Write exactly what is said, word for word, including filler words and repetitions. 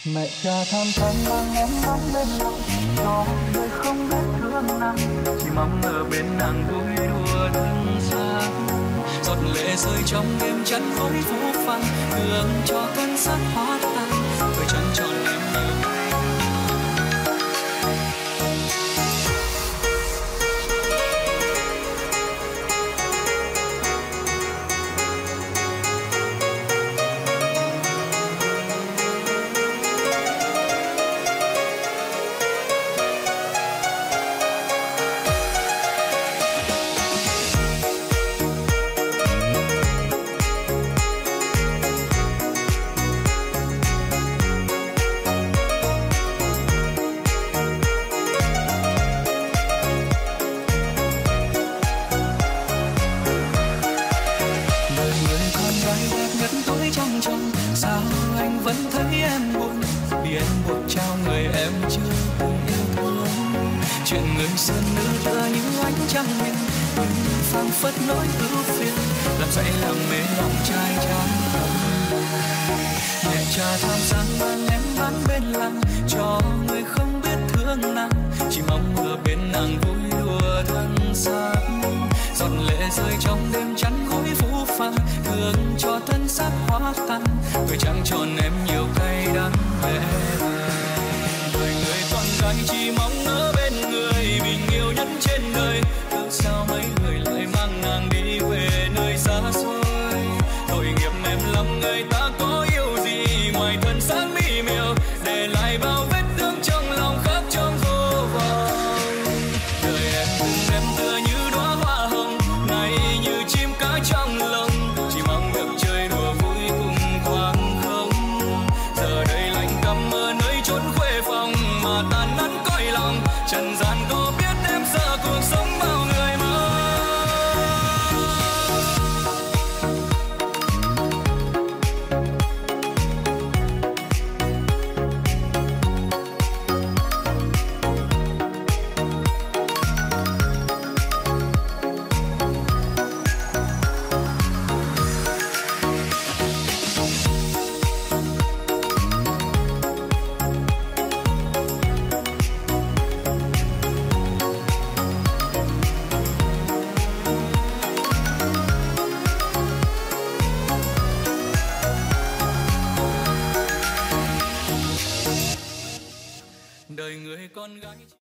Mẹ cha tham tháng mang em bám bên lòng, cho người không biết thương nàng, chỉ mong ở bên nàng vui đùa thân xác. Giọt lệ rơi trong đêm chắn khói phũ phàng, thương cho thân xác hóa tan, người trăng tròn em nhiều. Sơn nữ tựa như ánh trăng hiền, phảng phất nỗi ưu phiền, làm say làm mê lòng trai trắng. Mẹ cha tham sáng mang em bán bên làng, cho người không biết thương nàng, chỉ mong ở bên nàng vui đùa thân xác. Giọt lệ rơi trong đêm chắn khói phũ phàng, thương cho thân xác hóa tan, người trăng tròn em nhiều cay đắng về. Đời người con gái chỉ mong ở bên người mình yêu nhất trên đời, cớ sao mấy người lại mang nàng đi về nơi xa xôi. Tội nghiệp em lắm, người ta có yêu gì ngoài thân xác.